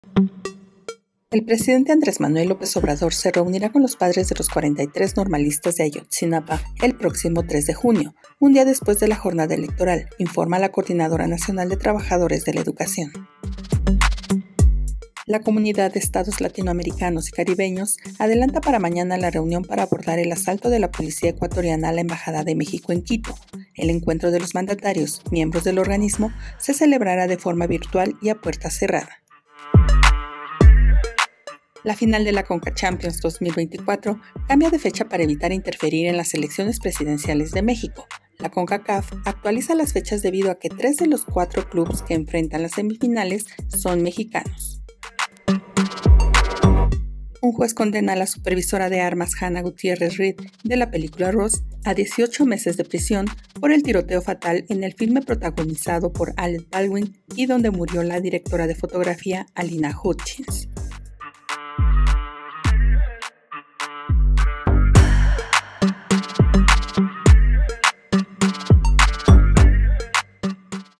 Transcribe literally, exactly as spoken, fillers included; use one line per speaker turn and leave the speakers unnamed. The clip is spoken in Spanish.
El presidente Andrés Manuel López Obrador se reunirá con los padres de los cuarenta y tres normalistas de Ayotzinapa el próximo tres de junio, un día después de la jornada electoral, informa la Coordinadora Nacional de Trabajadores de la Educación. La Comunidad de Estados Latinoamericanos y Caribeños adelanta para mañana la reunión para abordar el asalto de la policía ecuatoriana a la Embajada de México en Quito. El encuentro de los mandatarios, miembros del organismo, se celebrará de forma virtual y a puerta cerrada. La final de la Conca Champions dos mil veinticuatro cambia de fecha para evitar interferir en las elecciones presidenciales de México. La CONCACAF actualiza las fechas debido a que tres de los cuatro clubes que enfrentan las semifinales son mexicanos. Un juez condena a la supervisora de armas Hannah Gutiérrez Reed de la película Rose a dieciocho meses de prisión por el tiroteo fatal en el filme protagonizado por Alec Baldwin y donde murió la directora de fotografía Alina Hutchins.